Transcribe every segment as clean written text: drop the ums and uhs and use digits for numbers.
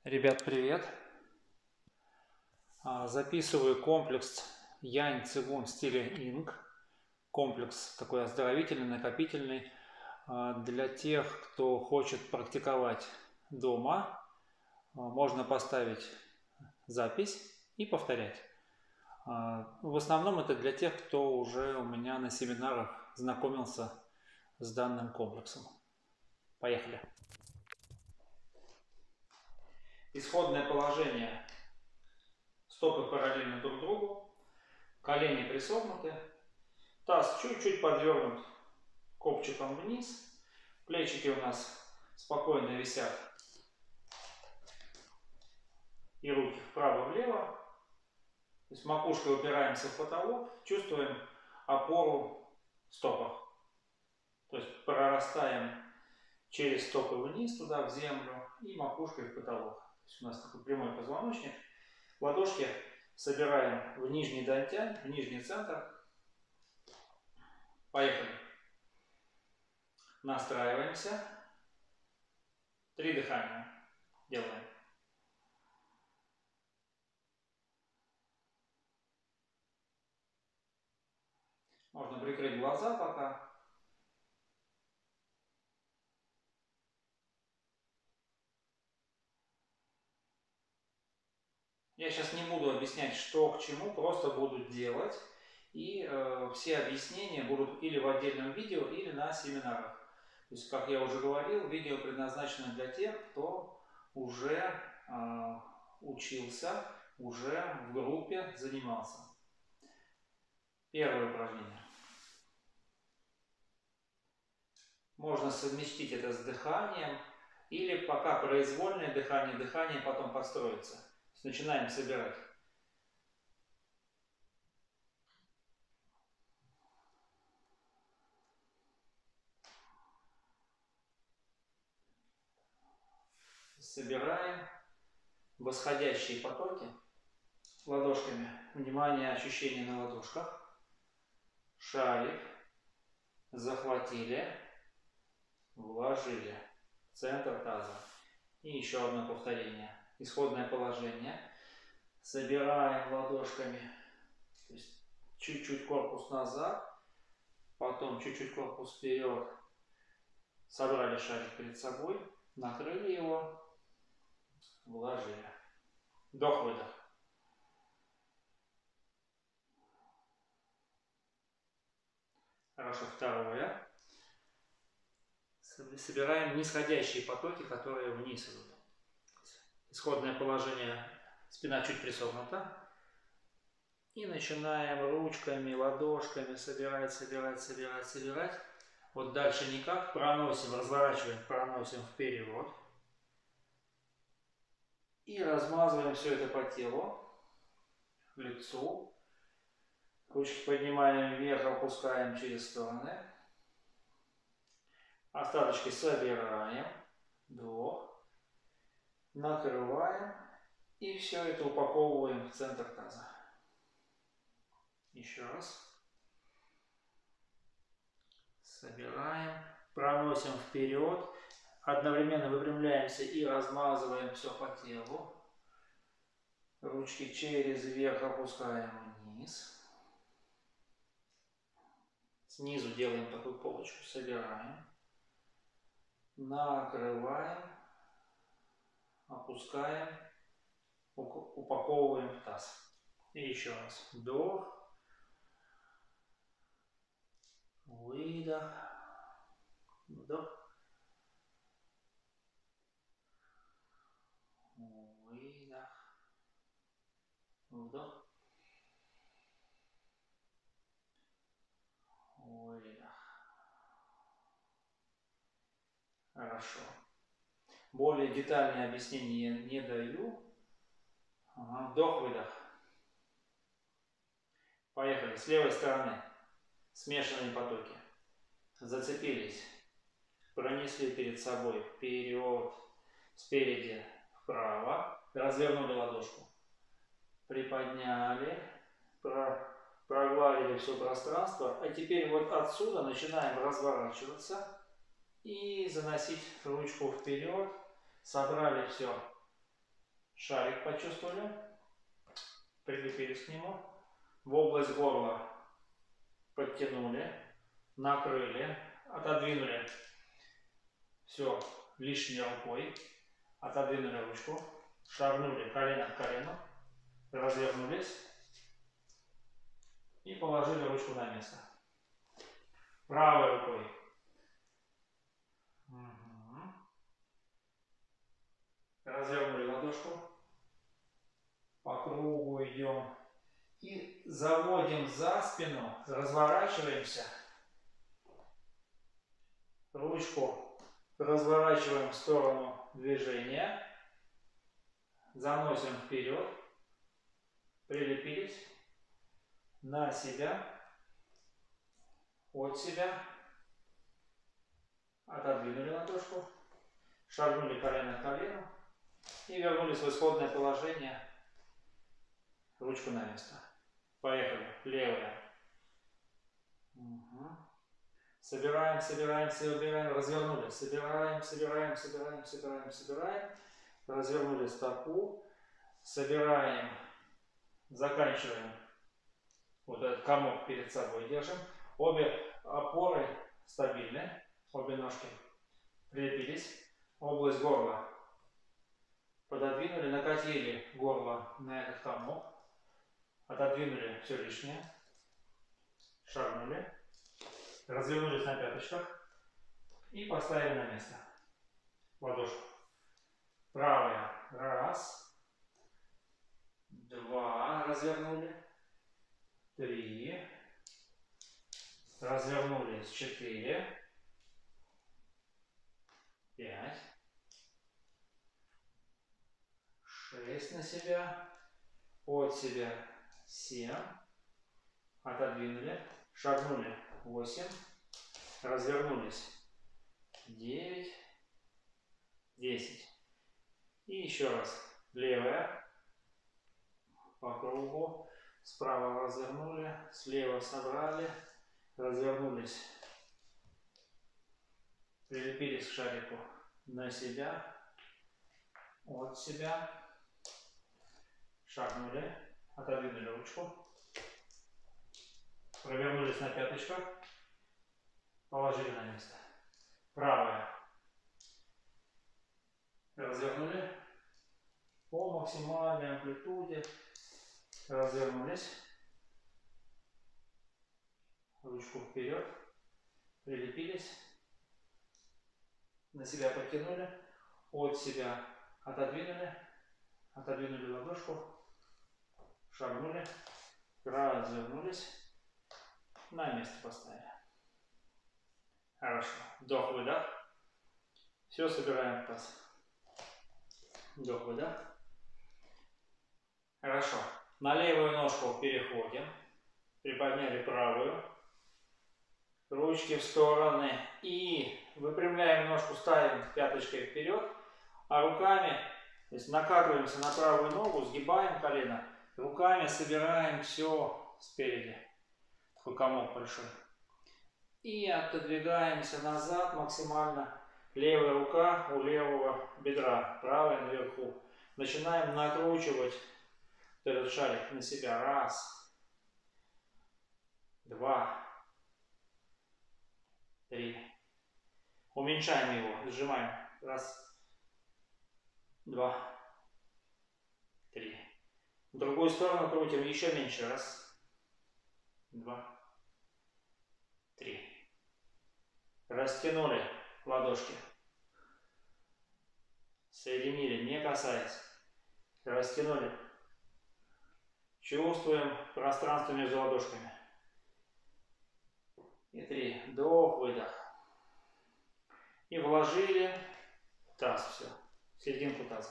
Ребят, привет! Записываю комплекс Янь Цигун в стиле Инг. Комплекс такой оздоровительный, накопительный. Для тех, кто хочет практиковать дома, можно поставить запись и повторять. В основном это для тех, кто уже у меня на семинарах знакомился с данным комплексом. Поехали! Исходное положение. Стопы параллельно друг другу, колени присогнуты, таз чуть-чуть подвернут копчиком вниз, плечики у нас спокойно висят и руки вправо-влево. То есть макушкой упираемся в потолок, чувствуем опору в стопах. То есть прорастаем через стопы вниз туда, в землю, и макушкой в потолок. То есть у нас такой прямой позвоночник. Ладошки собираем в нижний дантянь, в нижний центр. Поехали. Настраиваемся. 3 дыхания делаем. Можно прикрыть глаза пока. Я сейчас не буду объяснять, что к чему, просто буду делать. И все объяснения будут или в отдельном видео, или на семинарах. То есть, как я уже говорил, видео предназначено для тех, кто уже учился, уже в группе занимался. Первое упражнение. Можно совместить это с дыханием, или пока произвольное дыхание, дыхание потом подстроится. Начинаем собирать. Собираем восходящие потоки ладошками. Внимание, ощущения на ладошках. Шарик. Захватили. Вложили. Центр таза. И еще одно повторение. Исходное положение. Собираем ладошками. То есть чуть-чуть корпус назад. Потом чуть-чуть корпус вперед. Собрали шарик перед собой. Накрыли его. Вложили. Вдох-выдох. Хорошо, второе. Собираем нисходящие потоки, которые вниз идут. Исходное положение, спина чуть присогнута. И начинаем ручками, ладошками собирать, собирать, собирать, собирать. Вот дальше никак. Проносим, разворачиваем, проносим вперед. И размазываем все это по телу, к лицу. Ручки поднимаем вверх, опускаем через стороны. Остаточки собираем. Вдох. Накрываем. И все это упаковываем в центр таза. Еще раз. Собираем. Проносим вперед. Одновременно выпрямляемся и размазываем все по телу. Ручки через верх опускаем вниз. Снизу делаем такую полочку. Собираем. Накрываем. Опускаем. Упаковываем в таз. И еще раз. Вдох. Выдох. Вдох. Выдох. Вдох. Выдох. Хорошо. Более детальные объяснения я не даю. Вдох-выдох. Поехали. С левой стороны. Смешанные потоки. Зацепились. Пронесли перед собой. Вперед. Спереди вправо. Развернули ладошку. Приподняли. Прогладили все пространство. А теперь вот отсюда начинаем разворачиваться. И заносить ручку вперед. Собрали все Шарик почувствовали. Прилепились к нему. В область горла подтянули. Накрыли. Отодвинули все лишней рукой. Отодвинули ручку. Шагнули колено к колену. Развернулись. И положили ручку на место. Правой рукой. Развернули ладошку. По кругу идем. И заводим за спину. Разворачиваемся. Ручку разворачиваем в сторону движения. Заносим вперед. Прилепились. На себя. От себя. Отодвинули ладошку. Шагнули колено к колену. И вернулись в исходное положение. Ручку на место. Поехали. Левая. Угу. Собираем, собираем, собираем. Развернули. Собираем, собираем, собираем, собираем, собираем. Развернули стопу. Собираем. Заканчиваем. Вот этот комок перед собой держим. Обе опоры стабильны. Обе ножки прилепились. Область горла пододвинули, накатили горло на этот комок. Отодвинули все лишнее. Шагнули. Развернулись на пяточках. И поставили на место. Ладошку. Правая. Раз. Два. Развернули. Три. Развернулись. 4. 5. 6 на себя. От себя 7. Отодвинули. Шагнули. 8. Развернулись. 9. 10. И еще раз. Левая. По кругу. Справа развернули. Слева собрали. Развернулись. Прилепились к шарику. На себя. От себя. Шагнули. Отодвинули ручку. Провернулись на пяточках. Положили на место. Правая. Развернули. По максимальной амплитуде. Развернулись. Ручку вперед. Прилепились. На себя подтянули. От себя отодвинули. Отодвинули ладошку. Шагнули. Развернулись. На место поставили. Хорошо. Вдох-выдох. Все собираем в таз. Вдох-выдох. Хорошо. На левую ножку переходим. Приподняли правую. Ручки в стороны. И выпрямляем ножку, ставим пяточкой вперед. А руками, то есть накатываемся на правую ногу, сгибаем колено. Руками собираем все спереди. Такой комок большой. И отодвигаемся назад максимально. Левая рука у левого бедра, правая наверху. Начинаем накручивать этот шарик на себя. Раз, два, три. Уменьшаем его, сжимаем. Раз, два, три. В другую сторону крутим еще меньше. Раз, два, три. Растянули ладошки. Соединили, не касаясь. Растянули. Чувствуем пространство между ладошками. И 3. Вдох, выдох. И вложили в таз все. В серединку таза.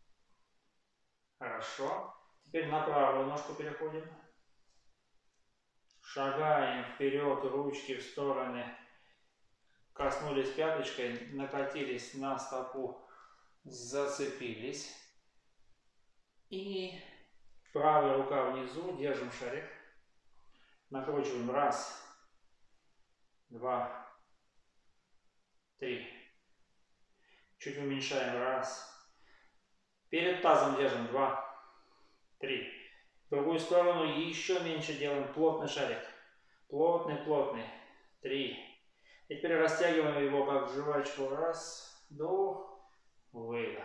Хорошо. Теперь на правую ножку переходим. Шагаем вперед, ручки в стороны. Коснулись пяточкой, накатились на стопу, зацепились. И правая рука внизу, держим шарик. Накручиваем. Раз, два, три. Чуть уменьшаем. Раз, Перед тазом держим. 2, 3. В другую сторону еще меньше делаем. Плотный шарик. Плотный, плотный. 3. И теперь растягиваем его как жвачку. Раз. Вдох. Выдох.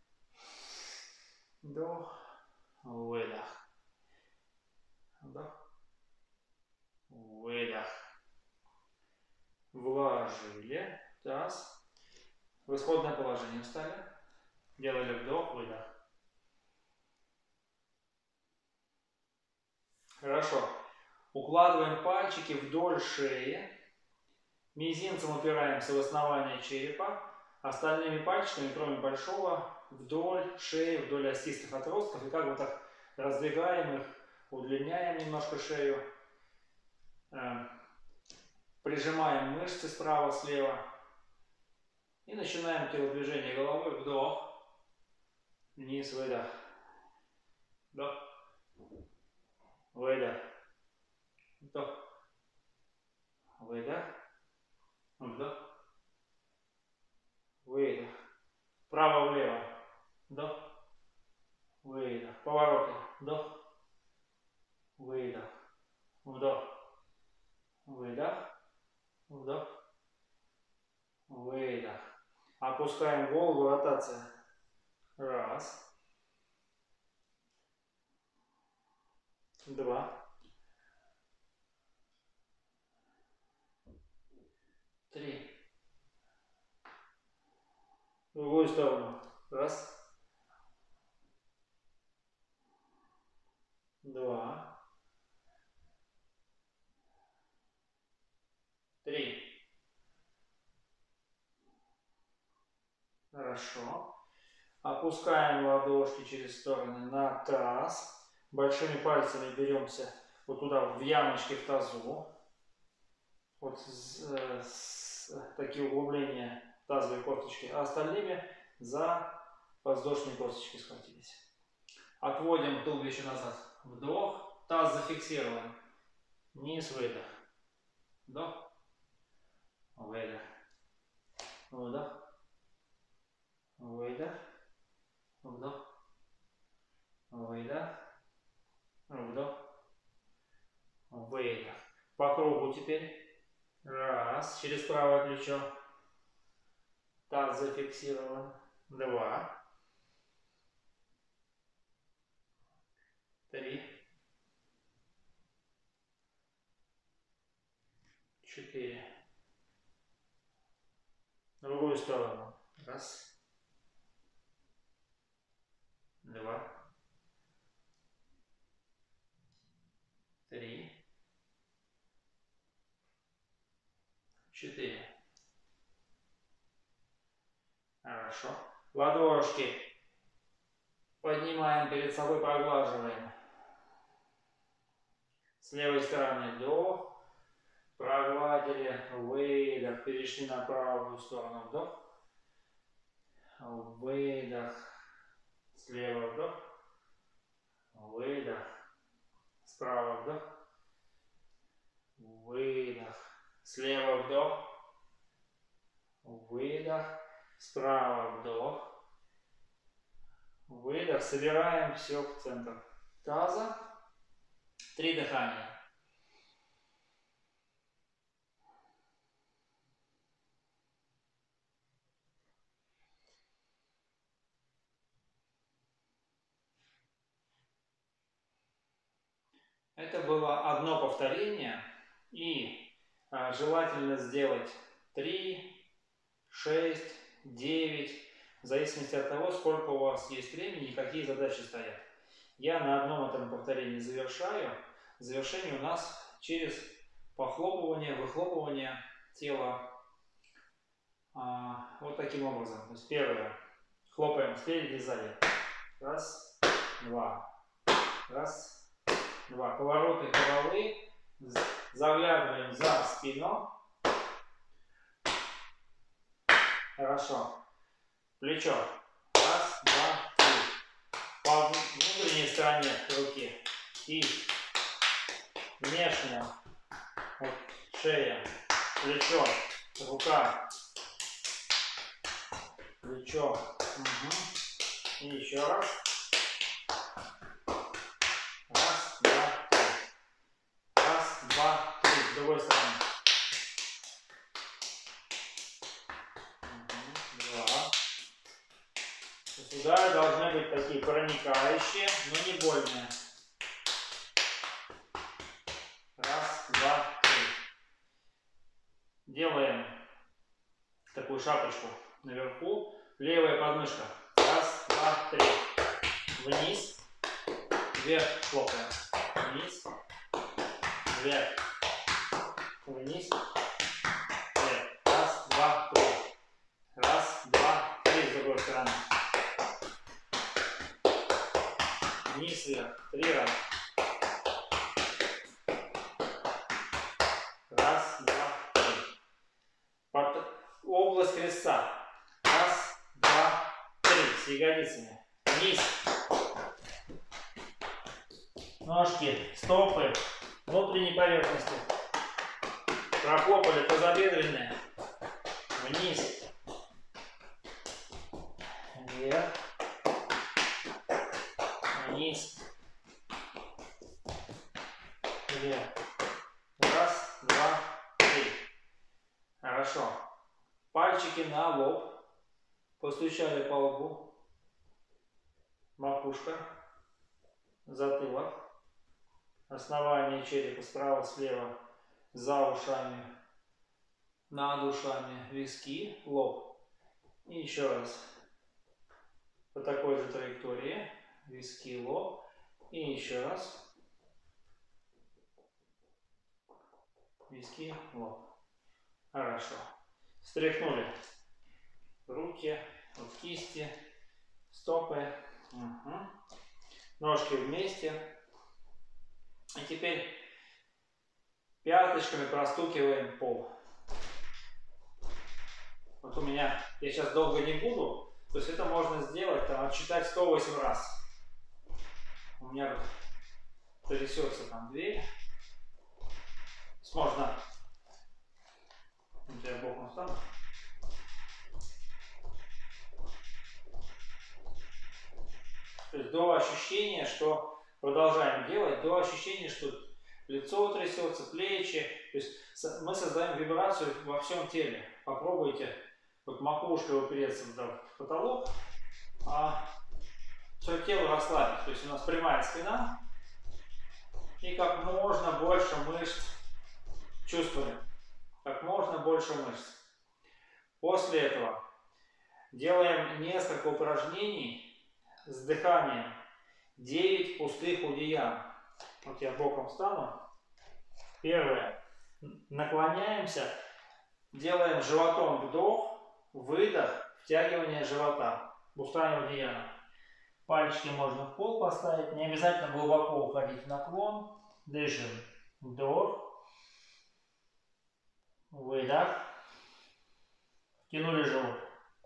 Вдох. Выдох. Вдох. Выдох. Вложили таз. В исходное положение встали. Делали вдох, выдох. Хорошо. Укладываем пальчики вдоль шеи. Мизинцем упираемся в основание черепа. Остальными пальчиками, кроме большого, вдоль шеи, вдоль остистых отростков. И как бы так раздвигаем их, удлиняем немножко шею. Прижимаем мышцы справа-слева. И начинаем телодвижение головой. Вдох. Вниз, выдох. Вдох. Выдох. Вдох. Выдох. Вдох. Выдох. Вправо-влево. Вдох. Выдох. Повороты. Вдох. Выдох. Вдох. Выдох. Вдох. Выдох. Опускаем голову, ротация. Раз. 2. 3. В другую сторону. Раз. 2. 3. Хорошо. Опускаем ладошки через стороны на таз. Большими пальцами беремся вот туда, в ямочки в тазу. Вот такие углубления тазовой косточки. А остальными за подвздошные косточки схватились. Отводим туловище назад. Вдох. Таз зафиксирован. Низ, выдох. Вдох. Выдох. Вдох. Выдох. Вдох. Выдох. Вдох. Выдох. По кругу теперь. Раз. Через правое плечо. Таз зафиксирован. 2. 3. 4. В другую сторону. Раз. 2. 3. 4. Хорошо. Ладошки поднимаем перед собой, проглаживаем. С левой стороны вдох. Прогладили. Выдох. Перешли на правую сторону. Вдох. Выдох. Слева вдох. Выдох. Справа вдох. Выдох. Слева вдох. Выдох. Справа вдох. Выдох. Собираем все в центр таза. 3 дыхания. Это было одно повторение, и желательно сделать 3, 6, 9, в зависимости от того, сколько у вас есть времени и какие задачи стоят. Я на одном этом повторении завершаю. Завершение у нас через похлопывание, выхлопывание тела. Вот таким образом. То есть первое. Хлопаем спереди и сзади. Раз, два. Раз, два. Повороты головы. Заглядываем за спину. Хорошо. Плечо. Раз, два, три. По внутренней стороне руки. И внешняя. Вот, шея. Плечо. Рука. Плечо. Угу. И еще раз. Раз, два, три. Раз, два, три. С другой стороны. Два. Удары должны быть такие проникающие, но не больные. Раз, два, три. Делаем такую шапочку наверху. Левая подмышка. Раз, два, три. Вниз. Вверх хлопаем. Вниз. Вверх. Вниз. Вверх. Раз, два, три. Раз, два, три. С другой стороны. Вниз, вверх. 3 раза. Раз, два, три. Под область крестца. Раз, два, три. С ягодицами. Вниз. Ножки, стопы, внутренней поверхности. Прохлопали тазобедренные. Вниз. Вверх. Вниз. Вверх. Раз, два, три. Хорошо. Пальчики на лоб. Постучали по лбу. Макушка. Затылок. Основание черепа справа, слева. За ушами. Над ушами. Виски. Лоб. И еще раз. По такой же траектории. Виски, лоб. И еще раз. Виски, лоб. Хорошо. Встряхнули. Руки, вот кисти, стопы. Угу. Ножки вместе. И теперь пяточками простукиваем пол. Вот у меня, я сейчас долго не буду, то есть это можно сделать, там, отсчитать 108 раз. У меня трясется там дверь. Можно. Вот я боком встану. То есть до ощущения, что продолжаем делать, до ощущения, что лицо трясется, плечи. То есть мы создаем вибрацию во всем теле. Попробуйте вот макушкой упереться в потолок, а все тело расслабить. То есть у нас прямая спина и как можно больше мышц чувствуем. Как можно больше мышц. После этого делаем несколько упражнений с дыханием. 9 пустых удиян. Вот я боком встану. Первое. Наклоняемся. Делаем животом вдох, выдох, втягивание живота. Пустая удияна. Пальчики можно в пол поставить. Не обязательно глубоко уходить в наклон. Дышим. Вдох. Выдох. Втянули живот.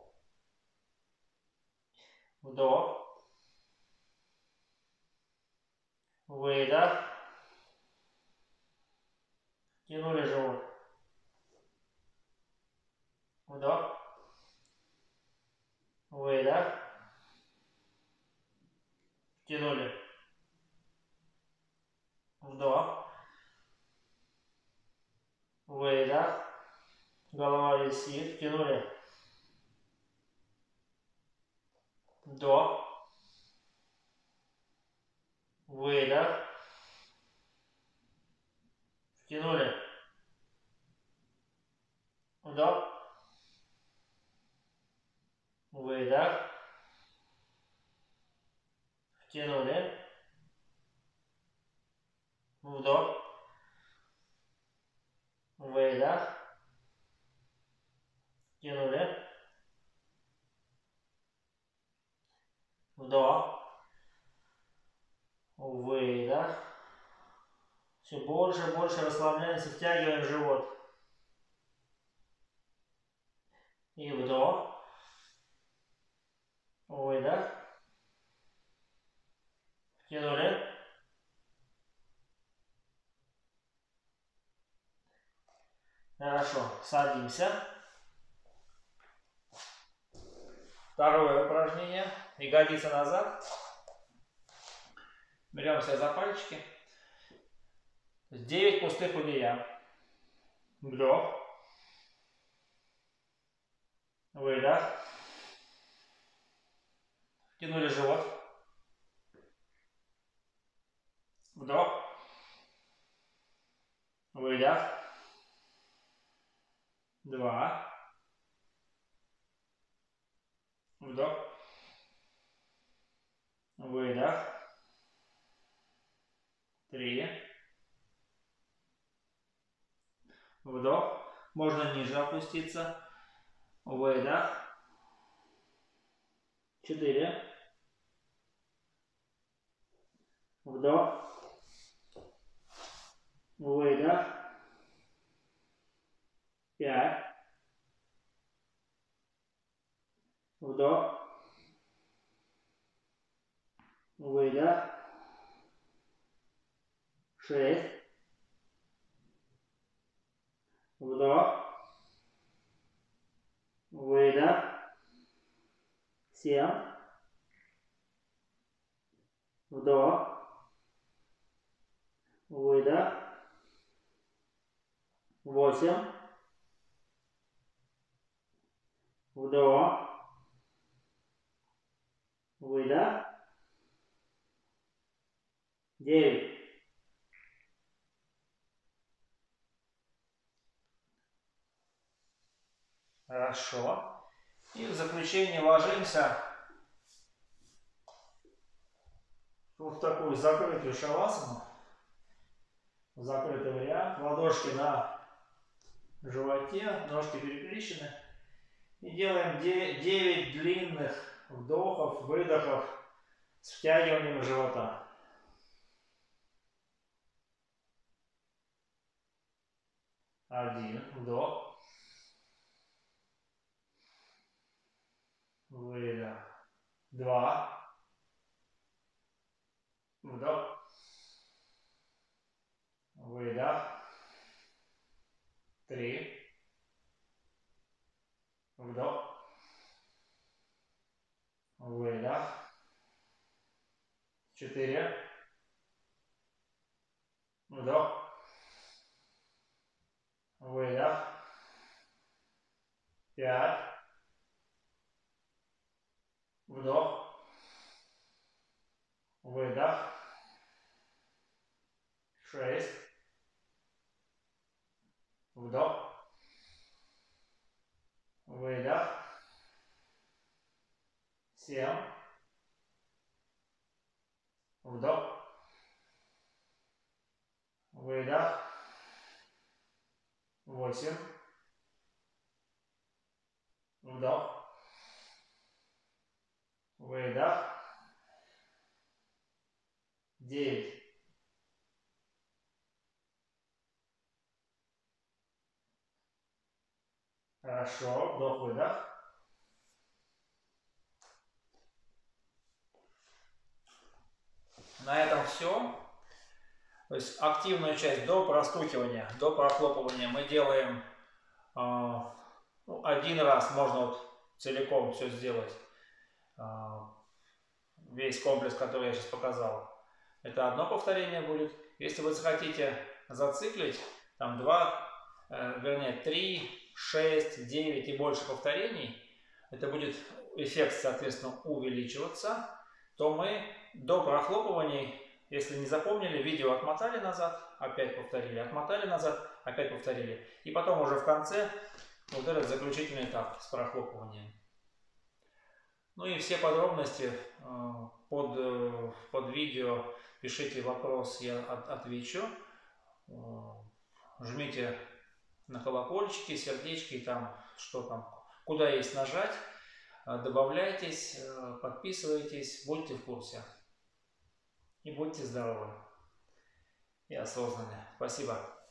Вдох. Выдох. Втянули живот. Вдох. Выдох. Втянули. Вдох. Выдох. Голова висит. Втянули. Вдох. Выдох. Втянули. Вдох. Выдох. Втянули. Вдох. Выдох. Втянули. Вдох. Выдох. Все больше и больше расслабляемся, втягиваем живот. И вдох. Выдох. Втянули. Хорошо. Садимся. Второе упражнение. ягодицы назад. Берем себя за пальчики. 9 пустых удия. Вдох. Выдох. Втянули живот. Вдох. Выдох. 2. Вдох. Выдох. 3. Вдох. Можно ниже опуститься. Выдох. 4. Вдох. Выдох. 5. Вдох. Выдох. 6. Вдох. Выдох. 7. Вдох. Выдох. 8. Вдох. Выдох. 9. Хорошо. И в заключение ложимся в такую закрытую шавасану. Закрытый вариант. Ладошки на животе, ножки перекрещены. И делаем 9 длинных вдохов, выдохов с втягиванием живота. 1. Вдох. Выдох. 2. Вдох. Выдох. 3. Вдох. Выдох. 4. Вдох. Выдох. 5. Вдох. Выдох. 6. Вдох. Выдох. 7. Вдох. Выдох. 8. Вдох. Выдох. 9. Хорошо. Вдох-выдох. На этом все. То есть активную часть до простукивания, до прохлопывания мы делаем один раз. Можно вот целиком все сделать. Весь комплекс, который я сейчас показал. Это одно повторение будет. Если вы захотите зациклить, там 3, 6, 9 и больше повторений, это будет эффект, соответственно, увеличиваться, то мы до прохлопываний, если не запомнили, видео отмотали назад, опять повторили, отмотали назад, опять повторили. И потом уже в конце вот этот заключительный этап с прохлопыванием. Ну и все подробности под видео пишите вопрос, я отвечу. Жмите на колокольчики, сердечки, там, что там, куда есть нажать. Добавляйтесь, подписывайтесь, будьте в курсе. И будьте здоровы и осознанны. Спасибо.